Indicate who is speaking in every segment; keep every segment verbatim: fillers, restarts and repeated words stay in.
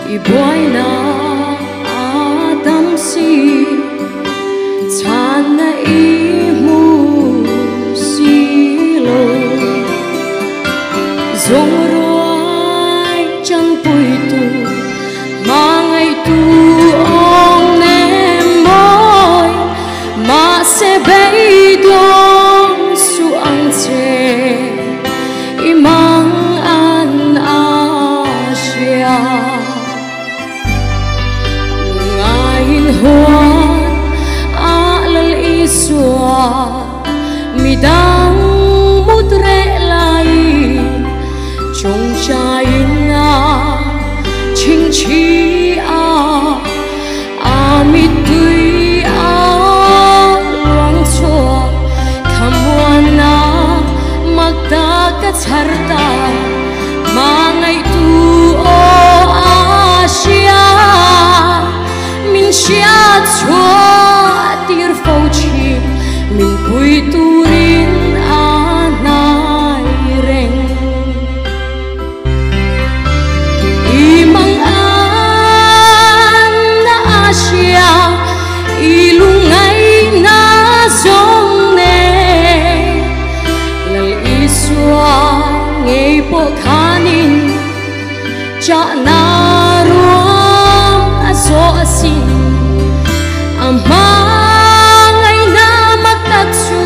Speaker 1: boy na Adam si chan na imu silo zong ruai chẳng bụi tu mangai tu ong nem môi mà sẽ bay đông su ang che imang an Asia ngain huan alal iswa midang mudre lai chung chai na ching chi a amit tui a luang chua khamuan na magda ka charta mangai tu o Asia min sia chua tir phau chi min pui turin anai reng imang an na Asia ilungai na zong ne lal iswa ngei po khanin cha na ruam azo asin amangai na magtatsu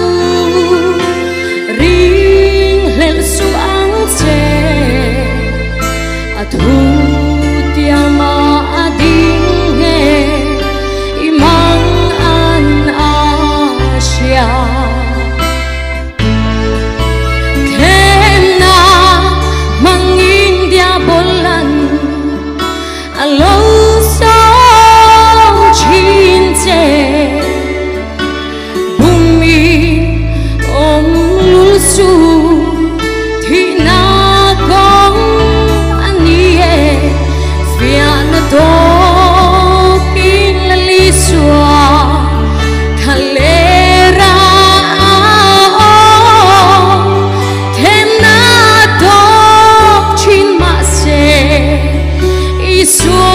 Speaker 1: ring lel su ang che at hutia ma ading he imang an Asia kena manging dia bolan alo so chin che bumi om lul su thi na kong anie fia na do pin la li sua kalera thêm na do chin ma se isua